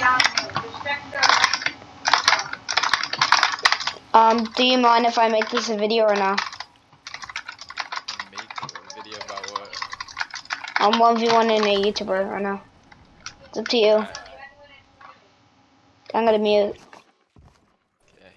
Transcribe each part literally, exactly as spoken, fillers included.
Um, do you mind if I make this a video or not? Make a video about what? I'm one v one in a YouTuber or no? It's up to you. Alright. I'm gonna mute. Okay.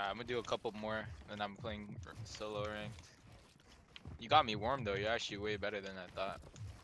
I'm gonna do a couple more, and I'm playing solo ranked. You got me warm though. You're actually way better than I thought.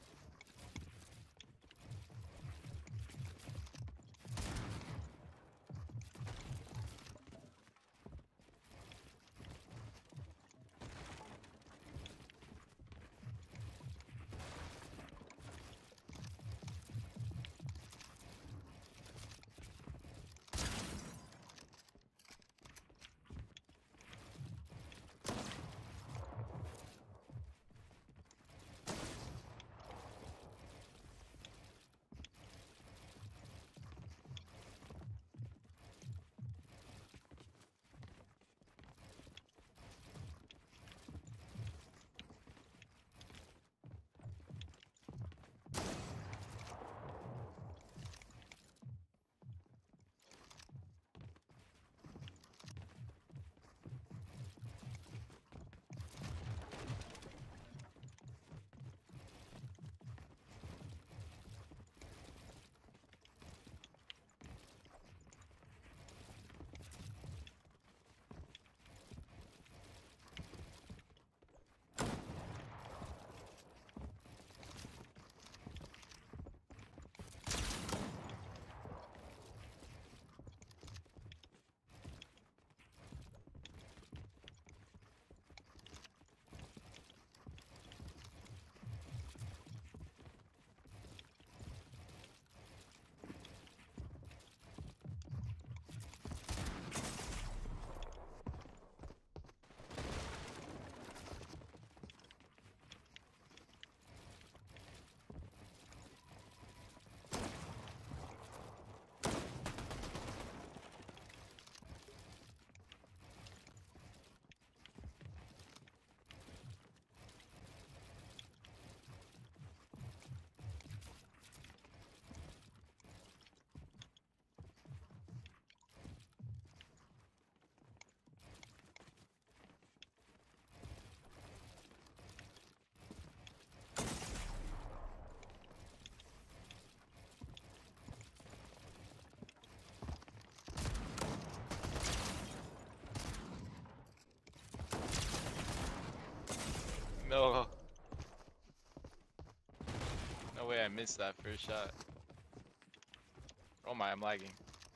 No. No way I missed that first shot. Oh my, I'm lagging.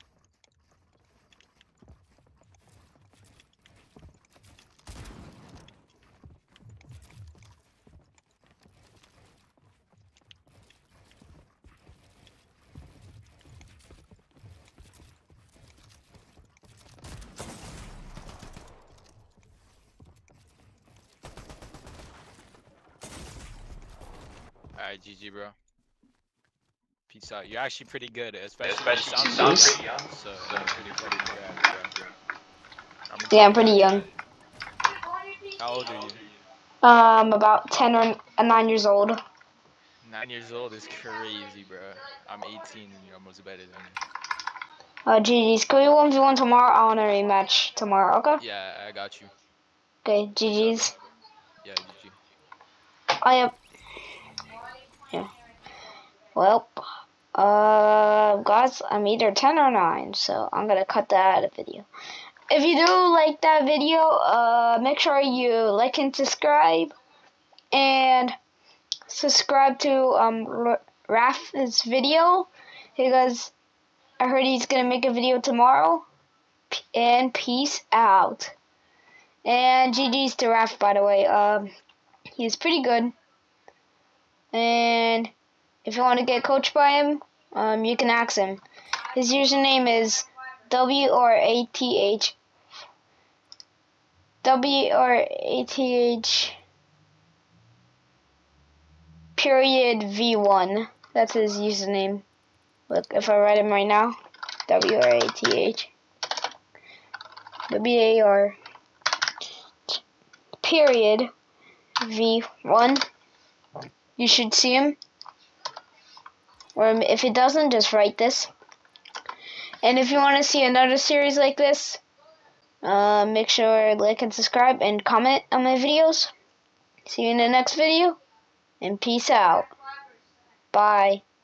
Alright, G G, bro. Peace out. You're actually pretty good, especially, especially you sound pretty young, so you're pretty pretty good, bro. I'm Yeah, I'm pretty young. How old are you? Um, about ten or nine years old. Nine years old is crazy, bro. I'm eighteen and you're almost better than me. Uh, G G's. Can we one v one tomorrow? I want a rematch tomorrow, okay? Yeah, I got you. Okay, G G's. Yeah, G G. I am. Yeah. Well, uh, guys, I'm either ten or nine, so I'm gonna cut that out of the video. If you do like that video, uh, make sure you like and subscribe, and subscribe to um Raf's video because I heard he's gonna make a video tomorrow. And peace out. And G G's to Raf, by the way. Um, he's pretty good. And if you want to get coached by him, um, you can ask him. His username is W R A T H W R A T H period V one. That's his username. Look, if I write him right now, W R A T H W A R period V one. You should see him. Or if it doesn't, just write this. And if you want to see another series like this, uh, make sure to like and subscribe and comment on my videos. See you in the next video, and peace out. Bye.